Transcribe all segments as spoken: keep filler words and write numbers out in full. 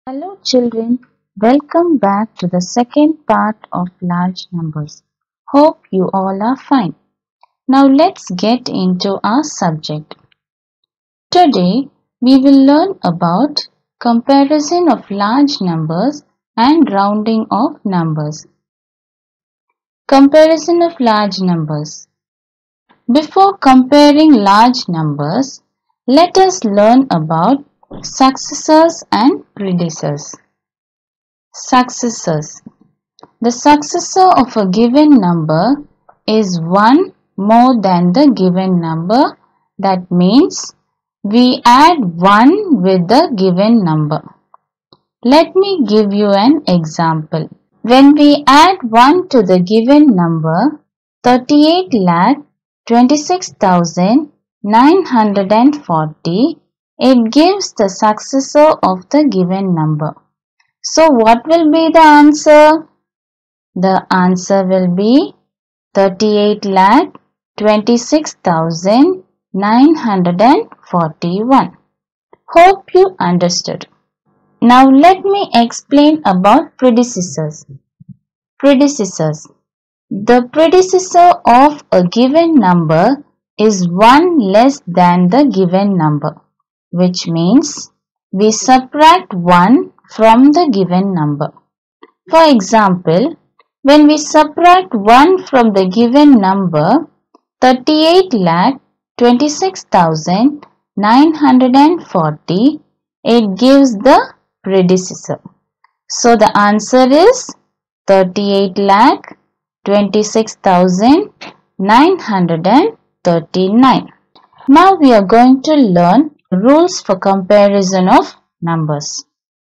Hello children, welcome back to the second part of large numbers. Hope you all are fine. Now let's get into our subject. Today we will learn about comparison of large numbers and rounding of numbers. Comparison of large numbers. Before comparing large numbers, let us learn about successors and predecessors. Successors. The successor of a given number is one more than the given number. That means we add one with the given number. Let me give you an example. When we add one to the given number thirty-eight lakh twenty-six thousand nine hundred forty, it gives the successor of the given number. So what will be the answer? The answer will be thirty-eight lakh twenty-six thousand nine hundred forty-one. Hope you understood. Now let me explain about predecessors. Predecessors. The predecessor of a given number is one less than the given number, which means we subtract one from the given number. For example, when we subtract one from the given number thirty-eight lakh twenty-six thousand nine hundred forty, it gives the predecessor. So the answer is thirty-eight lakh twenty-six thousand nine hundred thirty-nine. Now we are going to learn rules for comparison of numbers.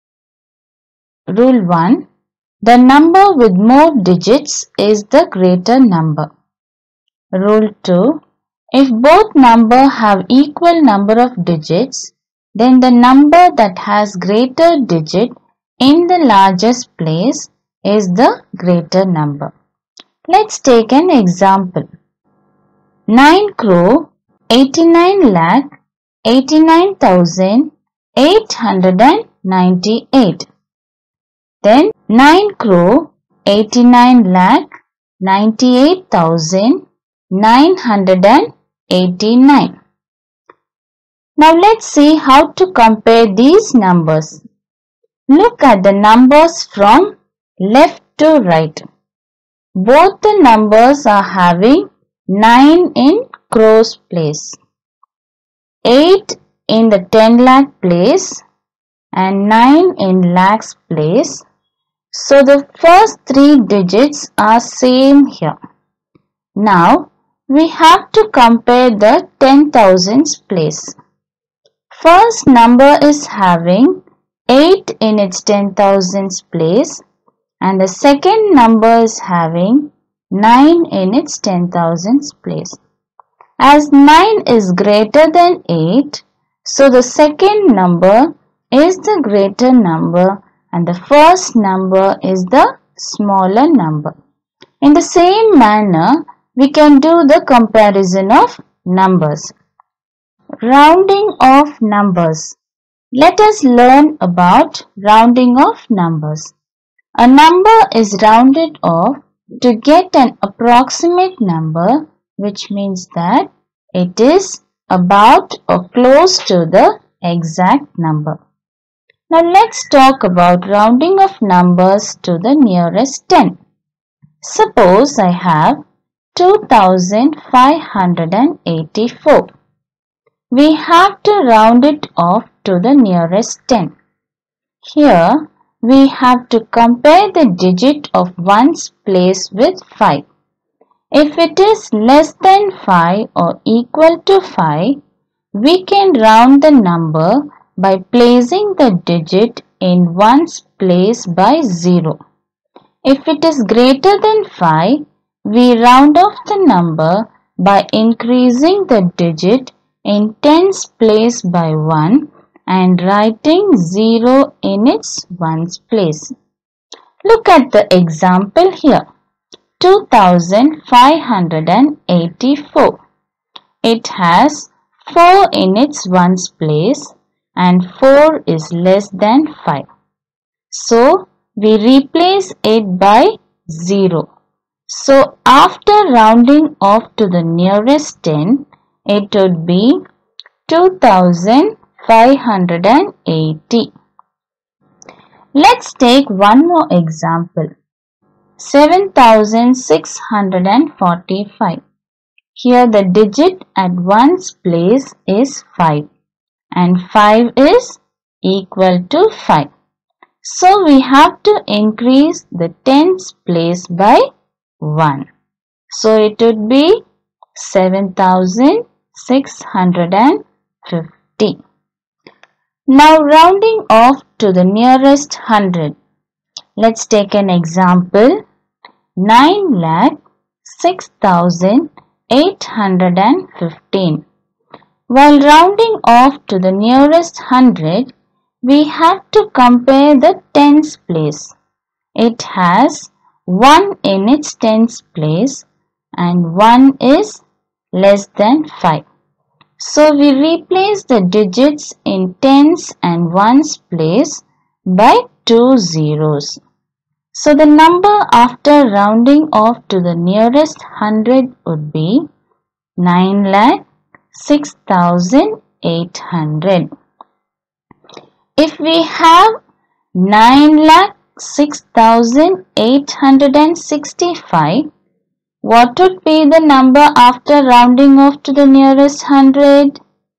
Rule one. The number with more digits is the greater number. Rule two. If both numbers have equal number of digits, then the number that has greater digit in the largest place is the greater number. Let's take an example. nine crore eighty-nine lakh eighty-nine thousand eight hundred ninety-eight. Then nine crore eighty-nine lakh ninety-eight thousand nine hundred eighty-nine. Now let's see how to compare these numbers. Look at the numbers from left to right. Both the numbers are having nine in crores place, eight in the ten lakh place and nine in lakhs place. So the first three digits are same here. Now we have to compare the ten thousands place. First number is having eight in its ten thousands place and the second number is having nine in its ten thousands place. As nine is greater than eight, so the second number is the greater number and the first number is the smaller number. In the same manner, we can do the comparison of numbers. Rounding of numbers. Let us learn about rounding of numbers. A number is rounded off to get an approximate number, which means that it is about or close to the exact number. Now let's talk about rounding of numbers to the nearest ten. Suppose I have two thousand five hundred eighty-four. We have to round it off to the nearest ten. Here we have to compare the digit of ones place with five. If it is less than five or equal to five, we can round the number by placing the digit in ones place by zero. If it is greater than five, we round off the number by increasing the digit in tens place by one and writing zero in its ones place. Look at the example here. two thousand five hundred eighty-four. It has four in its ones place and four is less than five. So we replace it by zero. So after rounding off to the nearest ten, it would be two thousand five hundred eighty. Let's take one more example. seven thousand six hundred forty-five. Here the digit at ones place is five and five is equal to five. So we have to increase the tens place by one. So it would be seven thousand six hundred fifty. Now rounding off to the nearest hundred. Let's take an example. nine lakh six thousand eight hundred fifteen. While rounding off to the nearest hundred, we have to compare the tens place. It has one in its tens place and one is less than five. So we replace the digits in tens and ones place by two zeros. So the number after rounding off to the nearest hundred would be nine lakh six thousand eight hundred. If we have nine lakh six thousand eight hundred sixty-five, what would be the number after rounding off to the nearest hundred?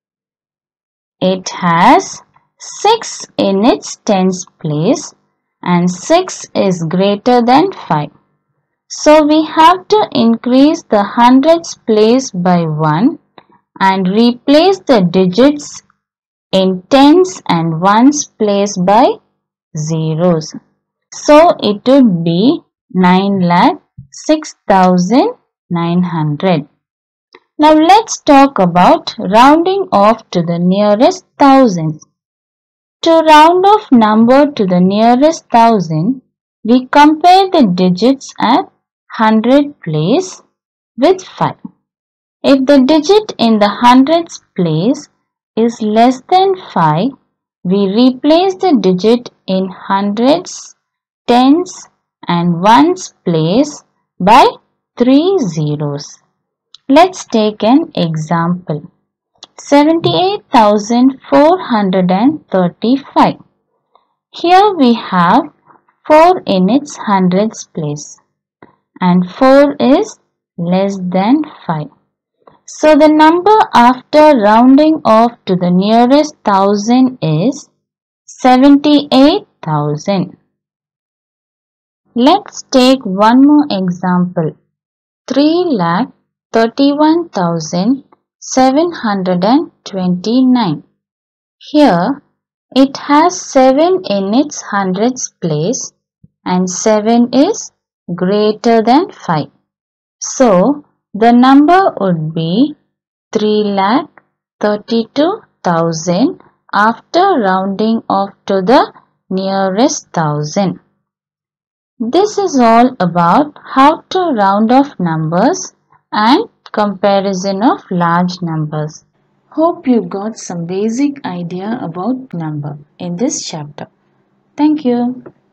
It has six in its tens place and six is greater than five. So we have to increase the hundreds place by one and replace the digits in tens and ones place by zeros. So it would be nine lakh six thousand nine hundred. Now let's talk about rounding off to the nearest thousands. To round off number to the nearest thousand, we compare the digits at hundred place with five. If the digit in the hundreds place is less than five, we replace the digit in hundreds, tens and ones place by three zeros. Let's take an example. seventy-eight thousand four hundred thirty-five. Here we have four in its hundreds place and four is less than five. So the number after rounding off to the nearest thousand is seventy-eight thousand. Let's take one more example. three lakh thirty-one thousand seven hundred twenty-nine. Here it has seven in its hundreds place and seven is greater than five. So the number would be three lakh thirty-two thousand after rounding off to the nearest thousand. This is all about how to round off numbers and comparison of large numbers. Hope you got some basic idea about number in this chapter. Thank you.